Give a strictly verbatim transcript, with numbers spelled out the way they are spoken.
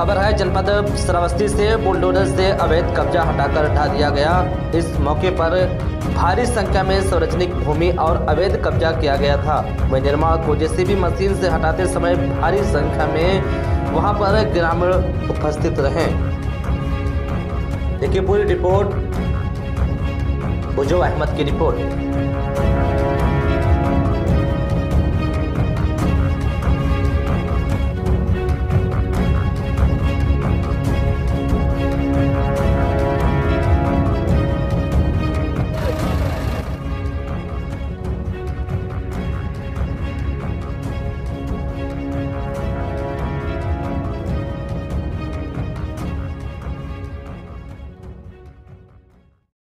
खबर है जनपद श्रावस्ती से बुलडोजर से अवैध कब्जा हटाकर ढा दिया गया। इस मौके पर भारी संख्या में सार्वजनिक भूमि और अवैध कब्जा किया गया था। वह निर्माण को जेसीबी मशीन से हटाते समय भारी संख्या में वहां पर ग्रामीण उपस्थित रहे। देखिए पूरी रिपोर्ट, बुजो अहमद की रिपोर्ट।